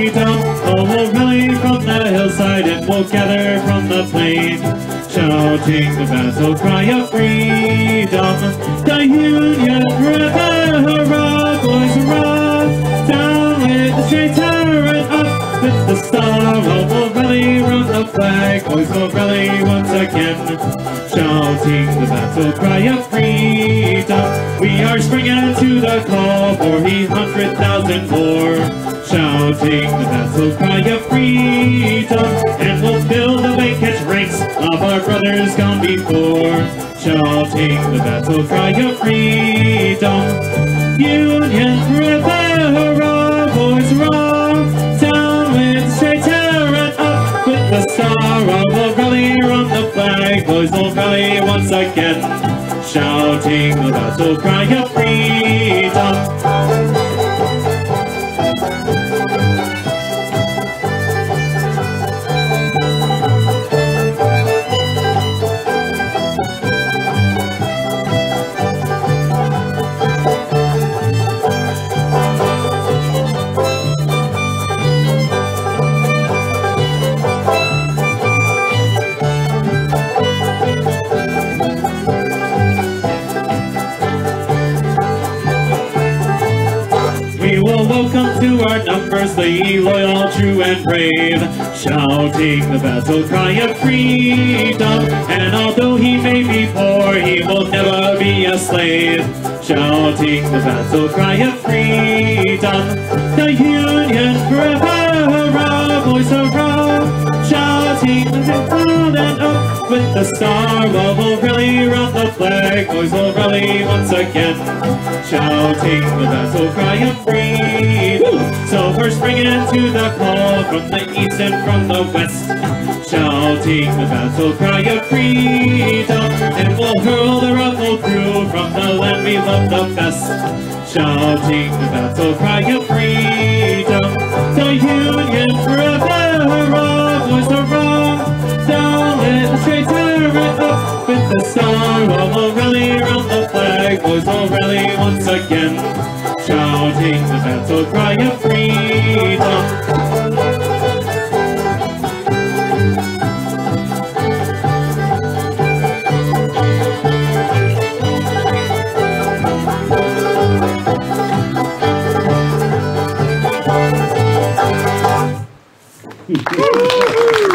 freedom. Oh, we'll rally from the hillside and we'll gather from the plain, shouting the battle cry of freedom. The Union forever, hurrah, boys, hurrah! Down with the traitor and up with the star. Oh, we'll rally round the flag, boys, we'll rally once again, shouting the battle cry of freedom. We are springing to the call for 100,000 more, shouting the battle cry of freedom. And we'll fill the vacant ranks of our brothers gone before, shouting the battle cry of freedom. Union forever, hurrah, boys, hurrah! Down with the traitor and up with the star. Oh, we'll rally round the flag, boys, we'll rally once again, shouting the battle cry of freedom. Welcome to our numbers, the loyal, true, and brave, shouting the battle cry of freedom. And although he may be poor, he will never be a slave, shouting the battle cry of freedom. The Union forever, hurrah, boys, hurrah! Shouting down and up with the star. Well, we'll rally round the flag, boys, we'll rally once again, shouting the battle cry of freedom. So we're springing to the call from the east and from the west, shouting the battle cry of freedom. And we'll hurl the ruffled crew from the land we love the best, shouting the battle cry of freedom. The Union forever, hurrah, boys, hurrah! Down with the traitor and up with the star. Oh, we'll rally round the flag, boys, we'll rally once again, shouting the battle cry of freedom. Woo!